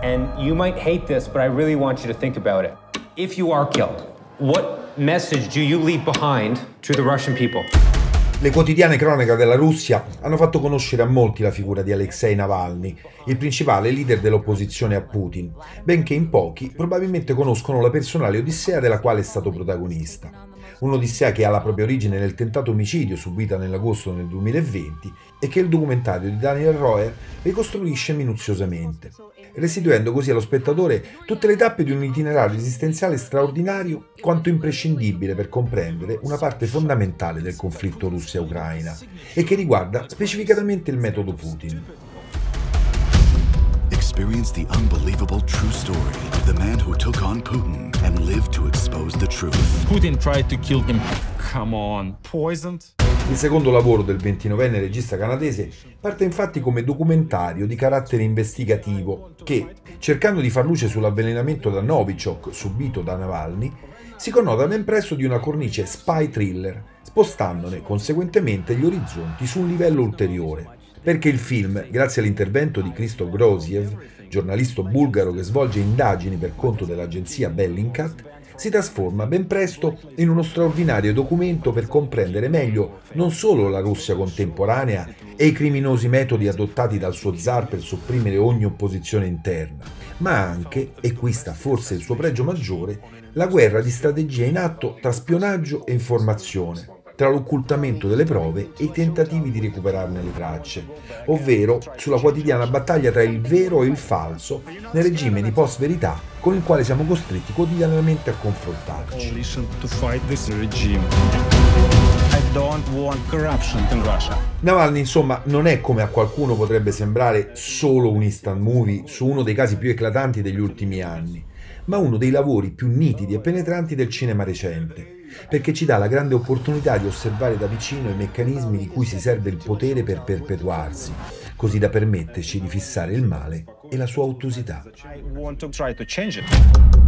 And you might hate this, but I really want you to think about it. If you are killed, what message do you leave behind to the Russian people? Le quotidiane cronache della Russia hanno fatto conoscere a molti la figura di Alexei Navalny, il principale leader dell'opposizione a Putin, benché in pochi probabilmente conoscono la personale odissea della quale è stato protagonista. Un'odissea che ha la propria origine nel tentato omicidio subito nell'agosto del 2020 e che il documentario di Daniel Roer ricostruisce minuziosamente, restituendo così allo spettatore tutte le tappe di un itinerario esistenziale straordinario quanto imprescindibile per comprendere una parte fondamentale del conflitto Russia-Ucraina e che riguarda specificatamente il metodo Putin. Experience the unbelievable true story of the man who took on Putin and lived to expose the truth. Putin tried to kill him. Come on, poisoned? Il secondo lavoro del 29enne regista canadese parte infatti come documentario di carattere investigativo che, cercando di far luce sull'avvelenamento da Novichok subito da Navalny, si connota ben presto di una cornice spy thriller, spostandone conseguentemente gli orizzonti su un livello ulteriore. Perché il film, grazie all'intervento di Christo Groziev, giornalista bulgaro che svolge indagini per conto dell'agenzia Bellingcat, si trasforma ben presto in uno straordinario documento per comprendere meglio non solo la Russia contemporanea e i criminosi metodi adottati dal suo zar per sopprimere ogni opposizione interna, ma anche, e qui sta forse il suo pregio maggiore, la guerra di strategia in atto tra spionaggio e informazione, tra l'occultamento delle prove e i tentativi di recuperarne le tracce, ovvero sulla quotidiana battaglia tra il vero e il falso nel regime di post-verità con il quale siamo costretti quotidianamente a confrontarci. Navalny, insomma, non è, come a qualcuno potrebbe sembrare, solo un instant movie su uno dei casi più eclatanti degli ultimi anni, ma uno dei lavori più nitidi e penetranti del cinema recente, perché ci dà la grande opportunità di osservare da vicino i meccanismi di cui si serve il potere per perpetuarsi, così da permetterci di fissare il male e la sua ottusità.